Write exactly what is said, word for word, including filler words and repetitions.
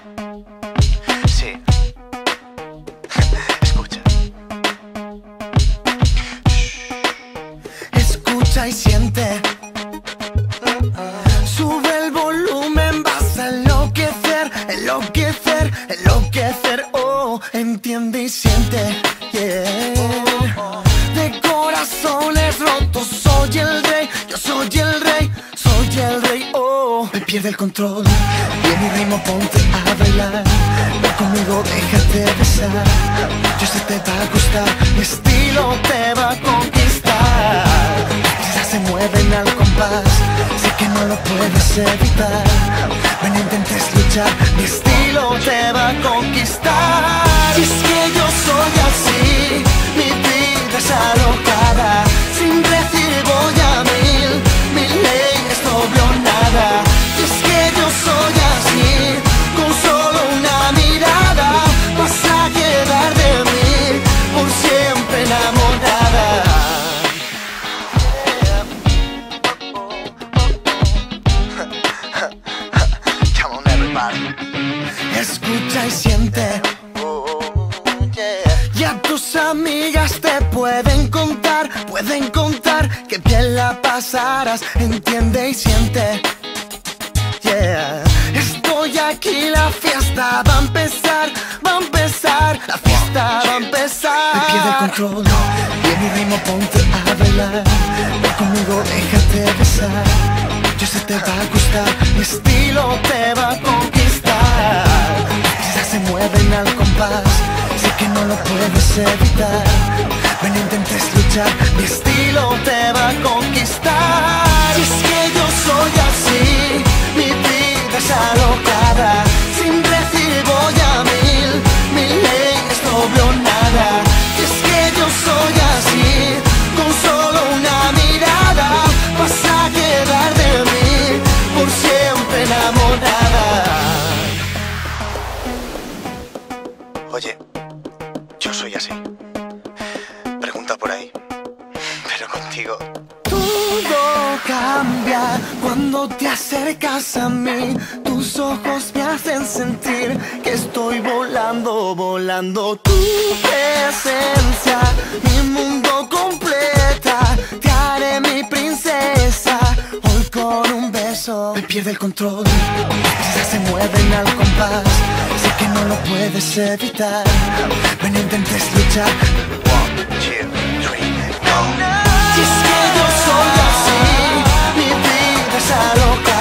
Sí. Escucha. Escucha y siente. Sube el volumen, vas a enloquecer, enloquecer, enloquecer. Oh, entiende y siente. Yeah. De corazones rotos soy el rey, yo soy el rey, soy el rey. Oh, me pierde el control. Viene mi ritmo, ponte a bailar. Ven conmigo, déjate besar. Yo sé te va a gustar, mi estilo te va a conquistar. Quizás se mueven al compás, sé que no lo puedes evitar. Ven, intentes luchar, mi estilo te va a conquistar. Y es que yo soy así, mi vida es alocada. Sin decir voy a mil, mi ley es doble o nada. Y es que yo soy así, con solo una mirada vas a quedar de mí por siempre enamorada. Come on everybody. Escucha y siente. Y a tus amigas te pueden contar, pueden contar que bien la pasarás. Entiende y siente. Yeah. Estoy aquí, la fiesta va a empezar, va a empezar, la fiesta va a empezar. Me pierde el control, viene mi ritmo, ponte a bailar. Ven conmigo, déjate besar. Yo sé te va a gustar, mi estilo te va a conquistar. Quizás se mueven al compás, sé que no lo puedes evitar. Ven, intentes luchar, mi estilo te va a conquistar. Y es que yo soy así, mi vida es alocada. Sin decir voy a mil, mi ley es doble o nada. Y es que yo soy así, con solo una mirada vas a quedar de mí por siempre enamorada. Oye, yo soy así. Pregunta por ahí. Pero contigo. Todo cambia cuando te acercas a mí. Tus ojos me hacen sentir que estoy volando, volando. Tu presencia, mi mundo completa. Te haré mi princesa, hoy con un beso. Me pierde el control, quizás se mueven al compás. Sé que no lo puedes evitar. Ven, intentes luchar. One, two, three, go. Y es que yo soy así, mi vida es alocada.